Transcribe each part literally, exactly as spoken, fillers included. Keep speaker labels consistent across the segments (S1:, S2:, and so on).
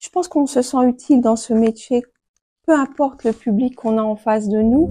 S1: Je pense qu'on se sent utile dans ce métier, peu importe le public qu'on a en face de nous.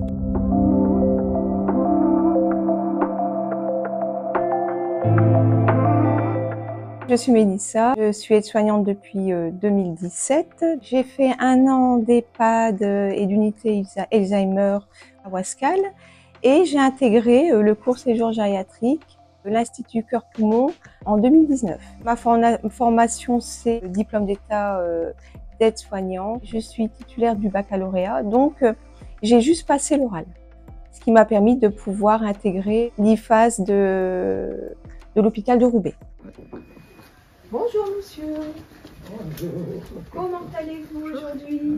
S1: Je suis Mélissa, je suis aide-soignante depuis deux mille dix-sept. J'ai fait un an d'EHPAD et d'unité Alzheimer à Wascal et j'ai intégré le court séjour gériatrique de l'Institut Cœur-Poumon en deux mille dix-neuf. Ma formation, c'est le diplôme d'état d'aide-soignant. Je suis titulaire du baccalauréat, donc j'ai juste passé l'oral, ce qui m'a permis de pouvoir intégrer l'I F A S de, de l'hôpital de Roubaix. Bonjour monsieur. Bonjour. Comment allez-vous aujourd'hui?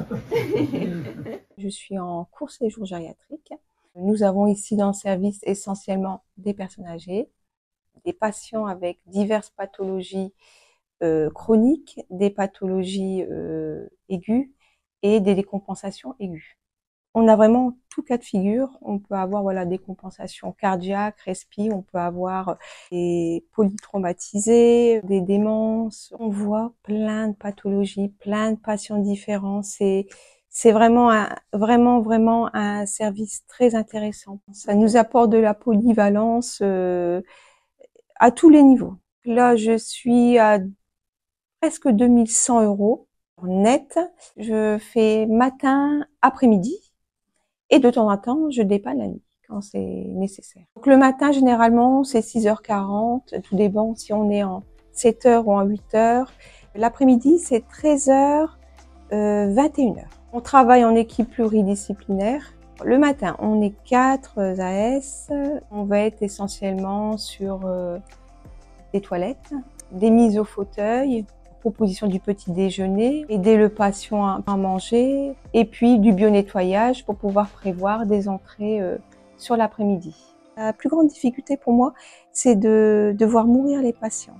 S1: Je suis en court séjour gériatrique. Nous avons ici dans le service essentiellement des personnes âgées, des patients avec diverses pathologies euh, chroniques, des pathologies euh, aiguës et des décompensations aiguës. On a vraiment tout cas de figure. On peut avoir voilà des compensations cardiaques, respi, on peut avoir des polytraumatisés, des démences. On voit plein de pathologies, plein de patients différents. C'est c'est vraiment un, vraiment vraiment un service très intéressant. Ça nous apporte de la polyvalence euh, à tous les niveaux. Là, je suis à presque deux mille cent euros net. Je fais matin, après-midi. Et de temps en temps, je dépanne la nuit quand c'est nécessaire. Donc le matin, généralement, c'est six heures quarante. Tout dépend si on est en sept heures ou en huit heures. L'après-midi, c'est treize heures, euh, vingt et une heures. On travaille en équipe pluridisciplinaire. Le matin, on est quatre A S. On va être essentiellement sur euh, des toilettes, des mises au fauteuil, proposition du petit déjeuner, aider le patient à manger et puis du bio-nettoyage pour pouvoir prévoir des entrées euh, sur l'après-midi. La plus grande difficulté pour moi, c'est de, de voir mourir les patients.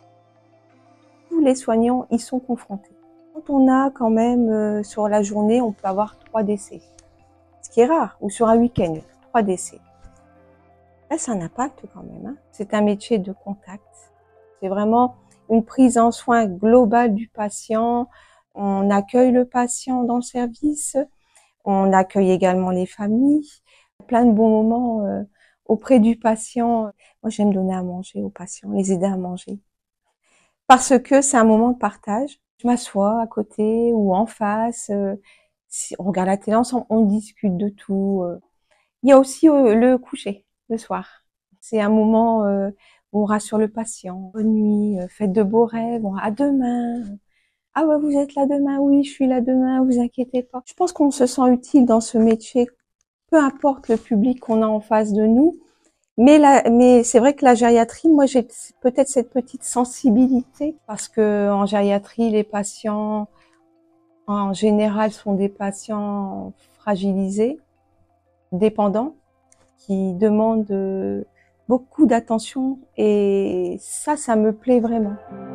S1: Tous les soignants y sont confrontés. Quand on a quand même euh, sur la journée, on peut avoir trois décès, ce qui est rare, ou sur un week-end, trois décès. Là, c'est un impact quand même. Hein. C'est un métier de contact. C'est vraiment une prise en soin globale du patient. On accueille le patient dans le service. On accueille également les familles. Plein de bons moments euh, auprès du patient. Moi, j'aime donner à manger aux patients, les aider à manger. Parce que c'est un moment de partage. Je m'assois à côté ou en face. Euh, si on regarde la télé ensemble, on discute de tout. Euh. Il y a aussi euh, le coucher, le soir. C'est un moment... Euh, on rassure le patient. Bonne nuit, faites de beaux rêves, à demain. Ah ouais, vous êtes là demain? Oui, je suis là demain, vous inquiétez pas. Je pense qu'on se sent utile dans ce métier, peu importe le public qu'on a en face de nous. Mais là, mais c'est vrai que la gériatrie, moi j'ai peut-être cette petite sensibilité parce que en gériatrie, les patients en général sont des patients fragilisés, dépendants, qui demandent beaucoup d'attention et ça, ça me plaît vraiment.